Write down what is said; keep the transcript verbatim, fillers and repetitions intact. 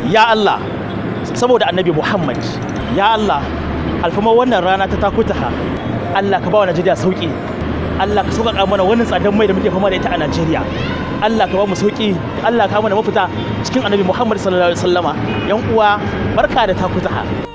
ya Allah saboda annabi Muhammad, ya Allah alfama wannan rana ta takutaha, Allah ka ba wa Najeriya sauki, Allah ka sauƙaƙa mana wannan tsadar mai da muke fama da ita a Najeriya, Allah ka ba mu sauki, Allah ka mana mafita cikin annabi Muhammad sallallahu alaihi wasallama. Yan uwa barka da takutaha.